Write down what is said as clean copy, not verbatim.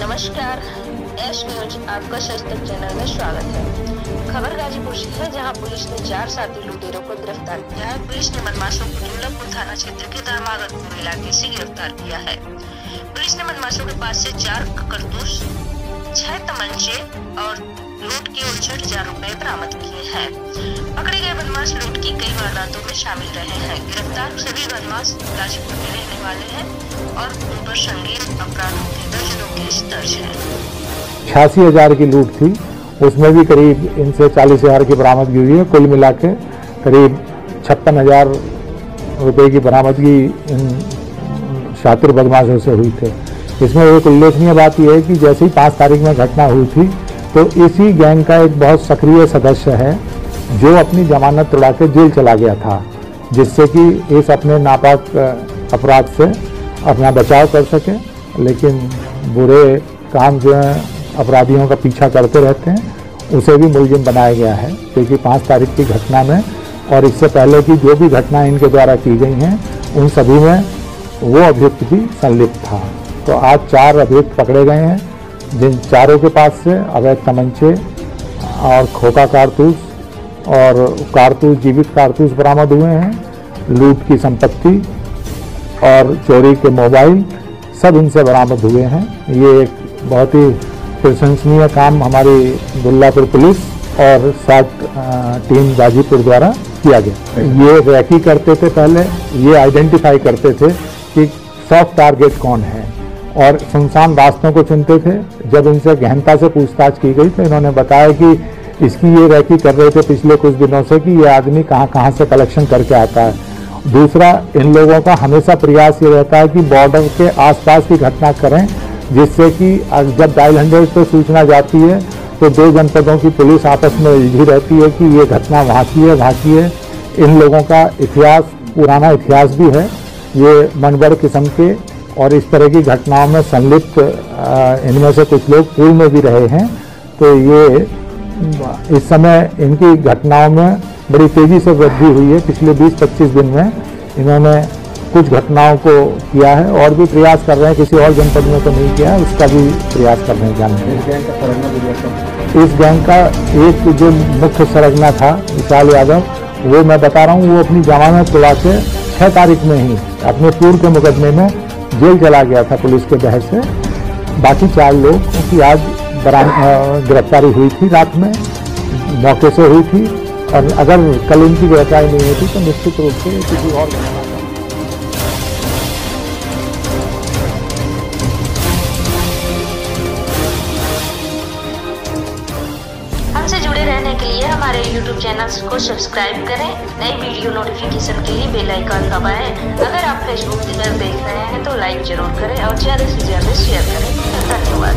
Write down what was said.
नमस्कार, S news आपका सशक्त चैनल में स्वागत है। खबर गाजीपुर से है, जहां पुलिस ने 4 साथी लुटेरों को गिरफ्तार किया है। पुलिस ने बदमाशों को दुर्लभपुर थाना क्षेत्र के धर्मागतपुर इलाके से गिरफ्तार किया है। पुलिस ने बदमाशों के पास से 4 कारतूस, 6 तमंचे और लूट के 59,000 रुपए बरामद किए हैं। पकड़े गए बदमाश लूट की कई वारदातों में शामिल रहे हैं। गिरफ्तार सभी बदमाश गाजीपुर के रहने वाले हैं और उन पर संगीन अपराधों के दर्जनों केस दर्ज है। 86,000 की लूट थी, उसमें भी करीब इनसे 40,000 की बरामदगी हुई है। कुल मिला के करीब 56,000 रुपये की बरामदगी इन शातिर बदमाशों से हुई थे। इसमें एक उल्लेखनीय बात यह है कि जैसे ही 5 तारीख में घटना हुई थी, तो इसी गैंग का एक बहुत सक्रिय सदस्य है जो अपनी जमानत तोड़ा के जेल चला गया था, जिससे कि इस अपने नापाक अपराध से अपना बचाव कर सके। लेकिन बुरे काम जो है अपराधियों का पीछा करते रहते हैं, उसे भी मुलजिम बनाया गया है। क्योंकि 5 तारीख की घटना में और इससे पहले की जो भी घटना इनके द्वारा की गई हैं, उन सभी में वो अभियुक्त भी संलिप्त था। तो आज 4 अभियुक्त पकड़े गए हैं, जिन चारों के पास से अवैध तमंचे और खोखा कारतूस और कारतूस, जीवित कारतूस बरामद हुए हैं। लूट की संपत्ति और चोरी के मोबाइल सब इनसे बरामद हुए हैं। ये एक बहुत ही प्रशंसनीय काम हमारी दुल्लापुर पुलिस और साथ टीम गाजीपुर द्वारा किया गया। ये रैकी करते थे, पहले ये आइडेंटिफाई करते थे कि सॉफ्ट टारगेट कौन है और सुनसान रास्तों को चुनते थे। जब इनसे गहनता से पूछताछ की गई तो इन्होंने बताया कि इसकी ये रैकी कर रहे थे पिछले कुछ दिनों से कि ये आदमी कहाँ से कलेक्शन करके आता है। दूसरा, इन लोगों का हमेशा प्रयास ये रहता है कि बॉर्डर के आसपास की घटना करें, जिससे कि जब डायल 100 पर सूचना जाती है तो 2 जनपदों की पुलिस आपस में उलझी रहती है कि ये घटना वहाँ की है। इन लोगों का इतिहास, पुराना इतिहास भी है। ये मनगढ़ किस्म के और इस तरह की घटनाओं में संलिप्त इनमें से कुछ लोग पूर्व में भी रहे हैं। तो ये इस समय इनकी घटनाओं में बड़ी तेज़ी से वृद्धि हुई है। पिछले 20-25 दिन में इन्होंने कुछ घटनाओं को किया है और भी प्रयास कर रहे हैं। किसी और जनपद में तो नहीं किया है, उसका भी प्रयास करने जाने। इस गैंग का एक जो मुख्य सरगना था विशाल यादव, वो मैं बता रहा हूँ, वो अपनी जमानत तोड़ा के 6 तारीख में ही अपने पूर्व के मुकदमे में जेल चला गया था पुलिस के बहस से। बाकी 4 लोग की आज गिरफ्तारी हुई थी, रात में मौके से हुई थी। और अगर कल इनकी गिरफ्तारी नहीं होती तो निश्चित रूप से किसी और हमसे जुड़े रहने के लिए हमारे YouTube चैनल को सब्सक्राइब करें। नई वीडियो नोटिफिकेशन के लिए बेल आइकन दबाएं। अगर आप Facebook पर देख रहे हैं तो लाइक जरूर करें और ज़्यादा से ज़्यादा शेयर करें। धन्यवाद।